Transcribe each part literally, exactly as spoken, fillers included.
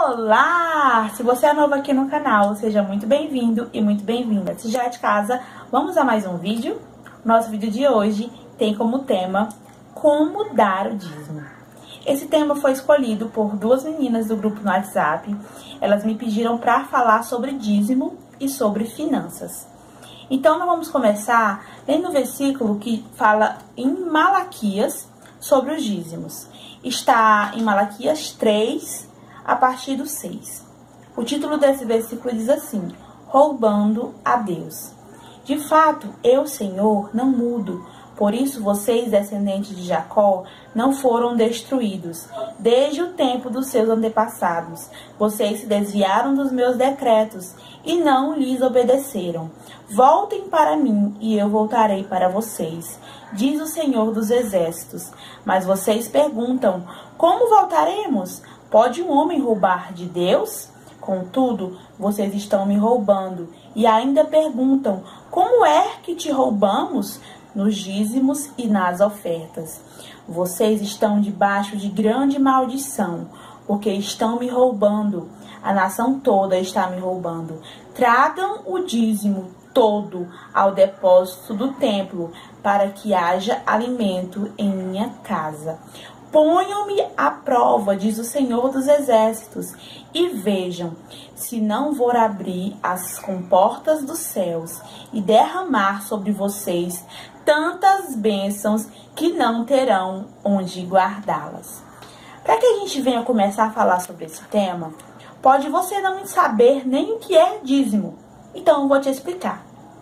Olá! Se você é novo aqui no canal, seja muito bem-vindo e muito bem-vinda. Se já é de casa, vamos a mais um vídeo. Nosso vídeo de hoje tem como tema como dar o dízimo. Esse tema foi escolhido por duas meninas do grupo no WhatsApp. Elas me pediram para falar sobre dízimo e sobre finanças. Então, nós vamos começar lendo o versículo que fala em Malaquias sobre os dízimos. Está em Malaquias três, a partir do seis. O título desse versículo diz assim: roubando a Deus. De fato, eu, Senhor, não mudo. Por isso, vocês, descendentes de Jacó, não foram destruídos. Desde o tempo dos seus antepassados, vocês se desviaram dos meus decretos e não lhes obedeceram. Voltem para mim e eu voltarei para vocês, diz o Senhor dos Exércitos. Mas vocês perguntam: como voltaremos? Pode um homem roubar de Deus? Contudo, vocês estão me roubando e ainda perguntam: como é que te roubamos? Nos dízimos e nas ofertas. Vocês estão debaixo de grande maldição, porque estão me roubando. A nação toda está me roubando. Tragam o dízimo todo ao depósito do templo, para que haja alimento em minha casa. Ponham-me à prova, diz o Senhor dos Exércitos, e vejam se não vou abrir as comportas dos céus e derramar sobre vocês tantas bênçãos que não terão onde guardá-las. Para que a gente venha começar a falar sobre esse tema, pode você não saber nem o que é dízimo. Então eu vou te explicar.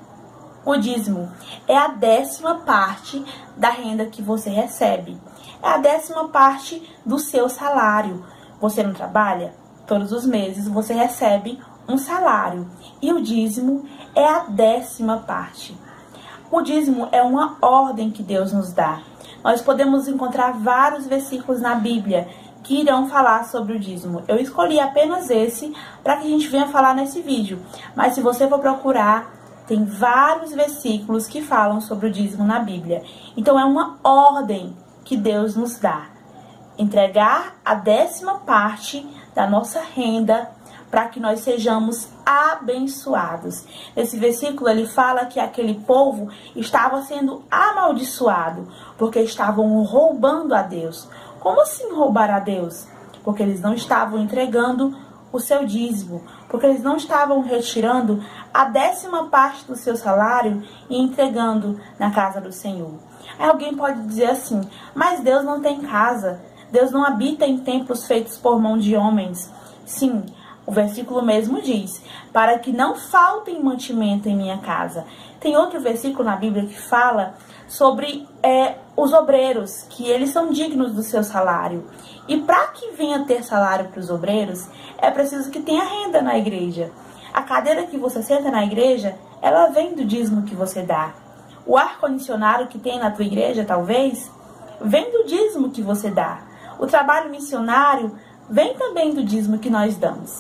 O dízimo é a décima parte da renda que você recebe. É a décima parte do seu salário. Você não trabalha? Todos os meses você recebe um salário. E o dízimo é a décima parte. O dízimo é uma ordem que Deus nos dá. Nós podemos encontrar vários versículos na Bíblia que irão falar sobre o dízimo. Eu escolhi apenas esse para que a gente venha falar nesse vídeo. Mas se você for procurar, tem vários versículos que falam sobre o dízimo na Bíblia. Então é uma ordem que Deus nos dá. Entregar a décima parte da nossa renda para que nós sejamos abençoados. Esse versículo ele fala que aquele povo estava sendo amaldiçoado porque estavam roubando a Deus. Como assim roubar a Deus? Porque eles não estavam entregando o seu dízimo, porque eles não estavam retirando a décima parte do seu salário e entregando na casa do Senhor. Aí alguém pode dizer assim: mas Deus não tem casa, Deus não habita em templos feitos por mão de homens. Sim, o versículo mesmo diz: para que não faltem mantimento em minha casa. Tem outro versículo na Bíblia que fala sobre é, os obreiros, que eles são dignos do seu salário. E para que venha ter salário para os obreiros, é preciso que tenha renda na igreja. A cadeira que você senta na igreja, ela vem do dízimo que você dá. O ar-condicionado que tem na tua igreja, talvez, vem do dízimo que você dá. O trabalho missionário vem também do dízimo que nós damos.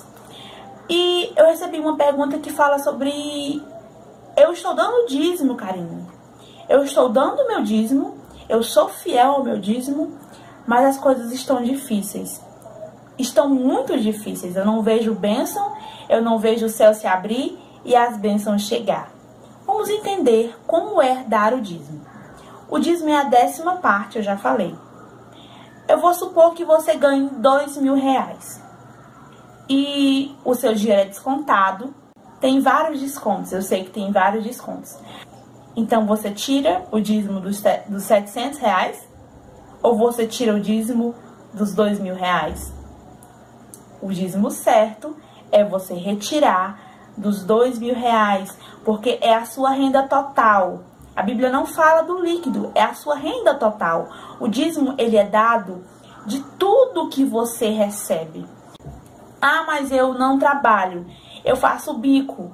E eu recebi uma pergunta que fala sobre: eu estou dando dízimo, Karine. Eu estou dando meu dízimo, eu sou fiel ao meu dízimo, mas as coisas estão difíceis. Estão muito difíceis. Eu não vejo bênção, eu não vejo o céu se abrir e as bênçãos chegar. Vamos entender como é dar o dízimo. O dízimo é a décima parte, eu já falei. Eu vou supor que você ganhe dois mil reais. E o seu dinheiro é descontado. Tem vários descontos, eu sei que tem vários descontos. Então você tira o dízimo dos, dos setecentos reais ou você tira o dízimo dos dois mil reais? O dízimo certo é você retirar dos dois mil reais, porque é a sua renda total. A Bíblia não fala do líquido, é a sua renda total. O dízimo, ele é dado de tudo que você recebe. Ah, mas eu não trabalho, eu faço bico.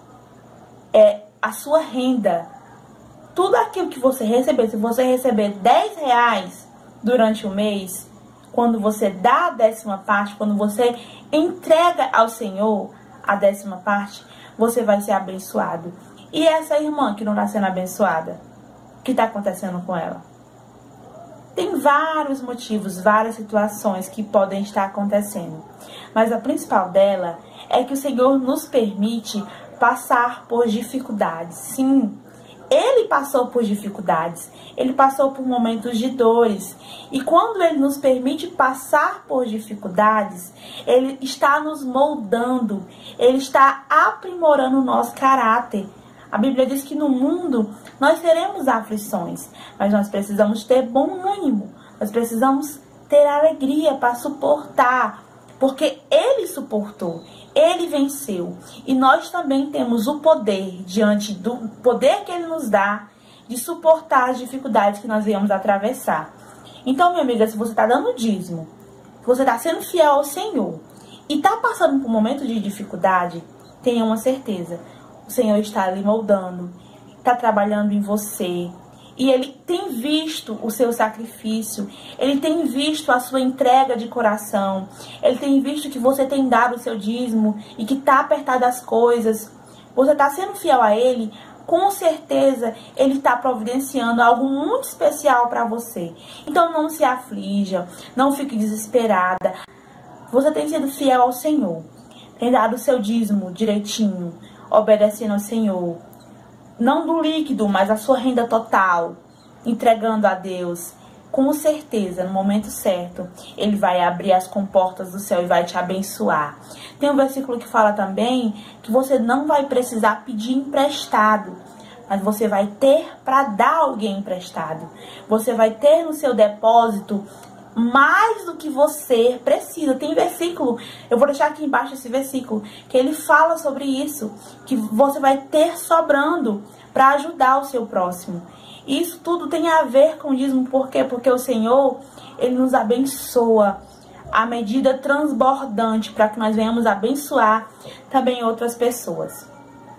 É a sua renda. Tudo aquilo que você receber, se você receber dez reais durante o mês, quando você dá a décima parte, quando você entrega ao Senhor a décima parte, você vai ser abençoado. E essa irmã que não está sendo abençoada, o que está acontecendo com ela? Tem vários motivos, várias situações que podem estar acontecendo. mas a principal dela é que o Senhor nos permite passar por dificuldades. Sim, Ele passou por dificuldades, Ele passou por momentos de dores. E quando Ele nos permite passar por dificuldades, Ele está nos moldando, Ele está aprimorando o nosso caráter. A Bíblia diz que no mundo nós teremos aflições, mas nós precisamos ter bom ânimo, nós precisamos ter alegria para suportar, porque Ele suportou, Ele venceu. E nós também temos o poder, diante do poder que Ele nos dá, de suportar as dificuldades que nós viemos atravessar. Então, minha amiga, se você está dando dízimo, se você está sendo fiel ao Senhor e está passando por um momento de dificuldade, tenha uma certeza, o Senhor está ali moldando, está trabalhando em você. E Ele tem visto o seu sacrifício, Ele tem visto a sua entrega de coração, Ele tem visto que você tem dado o seu dízimo e que está apertado as coisas. Você está sendo fiel a Ele, com certeza Ele está providenciando algo muito especial para você. Então não se aflija, não fique desesperada. Você tem sido fiel ao Senhor, tem dado o seu dízimo direitinho, obedecendo ao Senhor. Não do líquido, mas a sua renda total, entregando a Deus. Com certeza, no momento certo, Ele vai abrir as comportas do céu e vai te abençoar. Tem um versículo que fala também que você não vai precisar pedir emprestado, mas você vai ter para dar alguém emprestado. Você vai ter no seu depósito mais do que você precisa. Tem versículo, eu vou deixar aqui embaixo esse versículo, que ele fala sobre isso, que você vai ter sobrando para ajudar o seu próximo. Isso tudo tem a ver com o dízimo, por quê? Porque o Senhor, Ele nos abençoa à medida transbordante, para que nós venhamos abençoar também outras pessoas.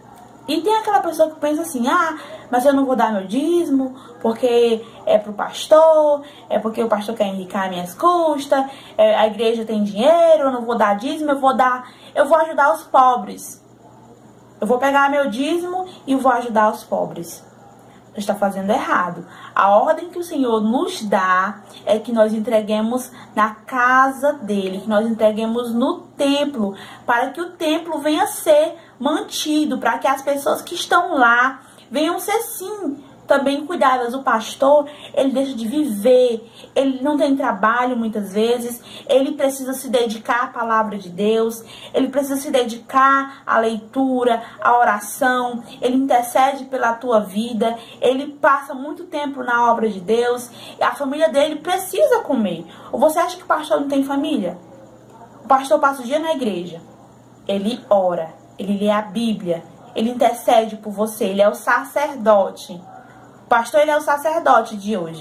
E tem aquela pessoa que pensa assim, ah, mas eu não vou dar meu dízimo, porque é pro pastor, é porque o pastor quer enriquecer minhas custas, é, a igreja tem dinheiro, eu não vou dar dízimo, eu vou dar, eu vou ajudar os pobres. Eu vou pegar meu dízimo e vou ajudar os pobres. Você está fazendo errado. A ordem que o Senhor nos dá é que nós entreguemos na casa dele, que nós entreguemos no templo, para que o templo venha a ser mantido, para que as pessoas que estão lá venham ser sim também cuidadas. O pastor, ele deixa de viver, ele não tem trabalho muitas vezes, ele precisa se dedicar à palavra de Deus, ele precisa se dedicar à leitura, à oração, ele intercede pela tua vida, ele passa muito tempo na obra de Deus, e a família dele precisa comer. Ou você acha que o pastor não tem família? O pastor passa o dia na igreja, ele ora, ele lê a Bíblia, ele intercede por você, ele é o sacerdote. O pastor, ele é o sacerdote de hoje.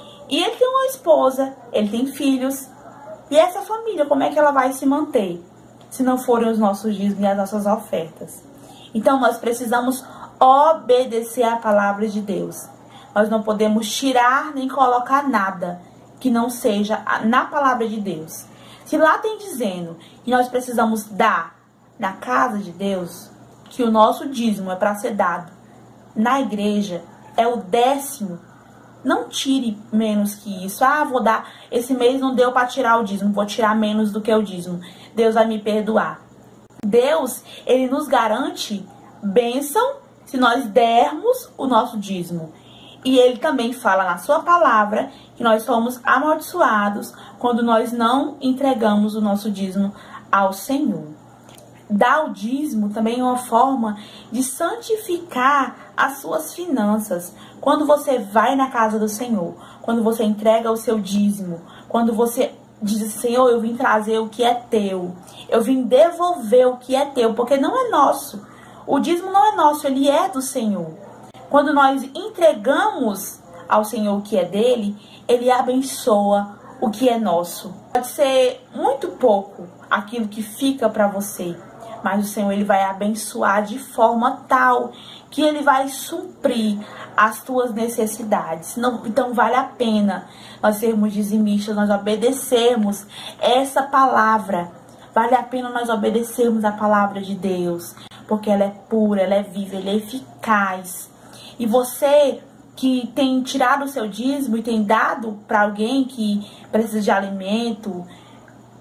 E ele tem uma esposa, ele tem filhos. E essa família, como é que ela vai se manter se não forem os nossos dízimos e as nossas ofertas? Então, nós precisamos obedecer à palavra de Deus. Nós não podemos tirar nem colocar nada que não seja na palavra de Deus. Se lá tem dizendo que nós precisamos dar na casa de Deus, que o nosso dízimo é para ser dado na igreja, é o décimo, não tire menos que isso. Ah, vou dar, esse mês não deu para tirar o dízimo, vou tirar menos do que o dízimo. Deus vai me perdoar. Deus, ele nos garante bênção se nós dermos o nosso dízimo. E ele também fala na sua palavra que nós somos amaldiçoados quando nós não entregamos o nosso dízimo ao Senhor. Dar o dízimo também é uma forma de santificar as suas finanças. Quando você vai na casa do Senhor, quando você entrega o seu dízimo, quando você diz, Senhor, eu vim trazer o que é teu, eu vim devolver o que é teu, porque não é nosso. O dízimo não é nosso, ele é do Senhor. Quando nós entregamos ao Senhor o que é dele, ele abençoa o que é nosso. Pode ser muito pouco aquilo que fica para você, mas o Senhor, ele vai abençoar de forma tal que ele vai suprir as tuas necessidades. Não, então vale a pena nós sermos dizimistas, nós obedecermos essa palavra. Vale a pena nós obedecermos a palavra de Deus, porque ela é pura, ela é viva, ela é eficaz. E você que tem tirado o seu dízimo e tem dado para alguém que precisa de alimento,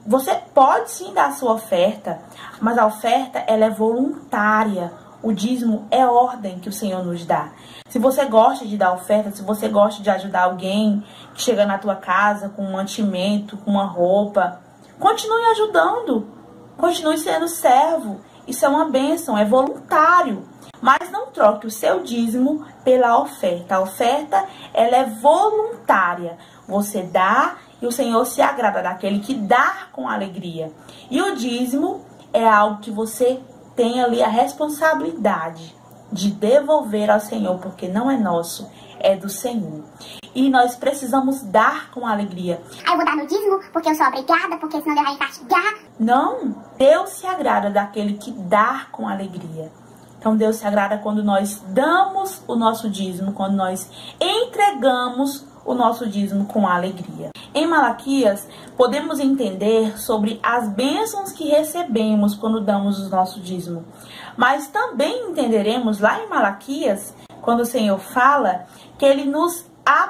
Você pode sim dar a sua oferta, mas a oferta ela é voluntária. O dízimo é ordem que o Senhor nos dá. Se você gosta de dar oferta, se você gosta de ajudar alguém que chega na tua casa com um mantimento, com uma roupa, continue ajudando. Continue sendo servo. Isso é uma bênção, é voluntário. Mas não troque o seu dízimo pela oferta. A oferta, ela é voluntária. Você dá e o Senhor se agrada daquele que dá com alegria. E o dízimo é algo que você tem ali a responsabilidade de devolver ao Senhor, porque não é nosso, é do Senhor. E nós precisamos dar com alegria. Ah, eu vou dar no dízimo porque eu sou obrigada, porque senão Deus vai me castigar. Não, Deus se agrada daquele que dá com alegria. Então Deus se agrada quando nós damos o nosso dízimo, quando nós entregamos o nosso dízimo com alegria. Em Malaquias, podemos entender sobre as bênçãos que recebemos quando damos o nosso dízimo. Mas também entenderemos lá em Malaquias, quando o Senhor fala, que Ele nos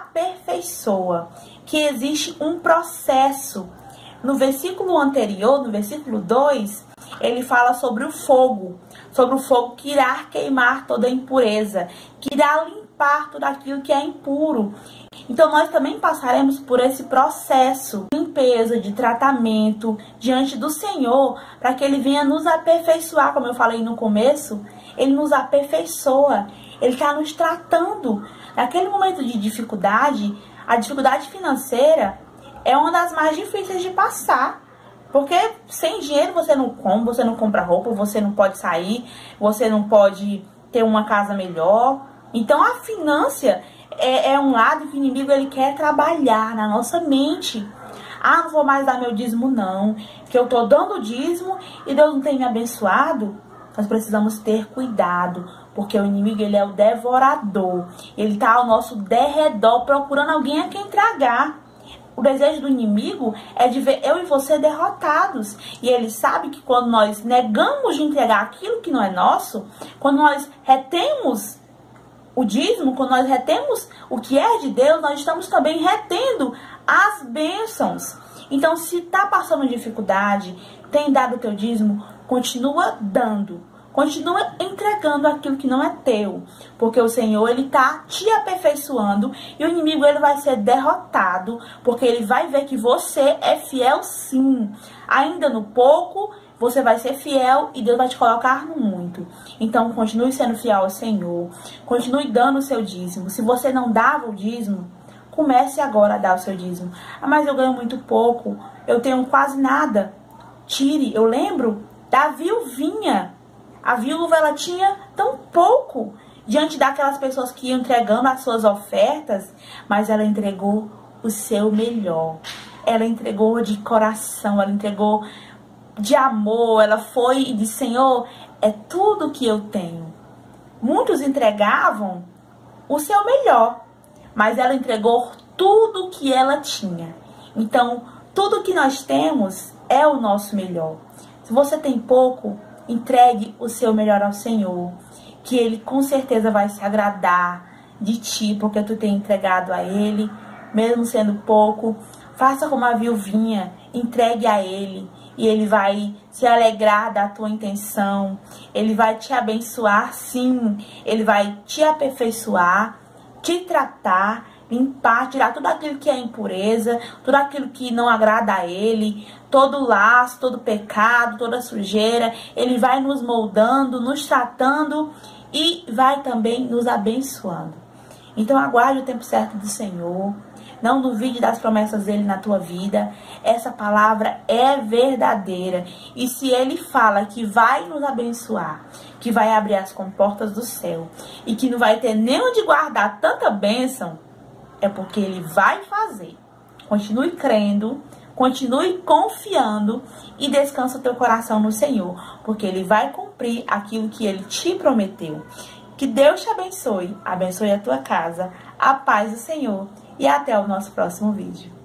aperfeiçoa, que existe um processo. No versículo anterior, no versículo dois, ele fala sobre o fogo, sobre o fogo que irá queimar toda a impureza, que irá limpar tudo aquilo que é impuro. Então nós também passaremos por esse processo de limpeza, de tratamento diante do Senhor, para que Ele venha nos aperfeiçoar, como eu falei no começo. Ele nos aperfeiçoa, Ele está nos tratando. Naquele momento de dificuldade, a dificuldade financeira é uma das mais difíceis de passar. Porque sem dinheiro você não come, você não compra roupa, você não pode sair, você não pode ter uma casa melhor. Então a finança é, é um lado que o inimigo ele quer trabalhar na nossa mente. Ah, não vou mais dar meu dízimo não, que eu tô dando dízimo e Deus não tem me abençoado. Nós precisamos ter cuidado, porque o inimigo ele é o devorador. Ele tá ao nosso derredor procurando alguém a quem tragar. O desejo do inimigo é de ver eu e você derrotados. E ele sabe que quando nós negamos de entregar aquilo que não é nosso, quando nós retemos o dízimo, quando nós retemos o que é de Deus, nós estamos também retendo as bênçãos. Então, se está passando dificuldade, tem dado o teu dízimo, continua dando. Continua entregando aquilo que não é teu, porque o Senhor ele tá te aperfeiçoando e o inimigo ele vai ser derrotado, porque ele vai ver que você é fiel sim. Ainda no pouco, você vai ser fiel e Deus vai te colocar no muito. Então, continue sendo fiel ao Senhor, continue dando o seu dízimo. Se você não dava o dízimo, comece agora a dar o seu dízimo. Ah, mas eu ganho muito pouco, eu tenho quase nada. Tire, eu lembro da viuvinha. A viúva, ela tinha tão pouco diante daquelas pessoas que iam entregando as suas ofertas, mas ela entregou o seu melhor. Ela entregou de coração, ela entregou de amor, ela foi e disse, Senhor, é tudo que eu tenho. Muitos entregavam o seu melhor, mas ela entregou tudo que ela tinha. Então, tudo que nós temos é o nosso melhor. Se você tem pouco, entregue o seu melhor ao Senhor, que Ele com certeza vai se agradar de ti, porque tu tem entregado a Ele, mesmo sendo pouco. Faça como a viuvinha, entregue a Ele, e Ele vai se alegrar da tua intenção, Ele vai te abençoar sim, Ele vai te aperfeiçoar, te tratar, limpar, tirar tudo aquilo que é impureza, tudo aquilo que não agrada a Ele, todo laço, todo pecado, toda sujeira. Ele vai nos moldando, nos tratando e vai também nos abençoando. Então aguarde o tempo certo do Senhor. Não duvide das promessas dele na tua vida. Essa palavra é verdadeira. E se ele fala que vai nos abençoar, que vai abrir as comportas do céu e que não vai ter nem onde guardar tanta bênção, é porque ele vai fazer. Continue crendo, continue confiando e descansa o teu coração no Senhor, porque Ele vai cumprir aquilo que Ele te prometeu. Que Deus te abençoe, abençoe a tua casa, a paz do Senhor e até o nosso próximo vídeo.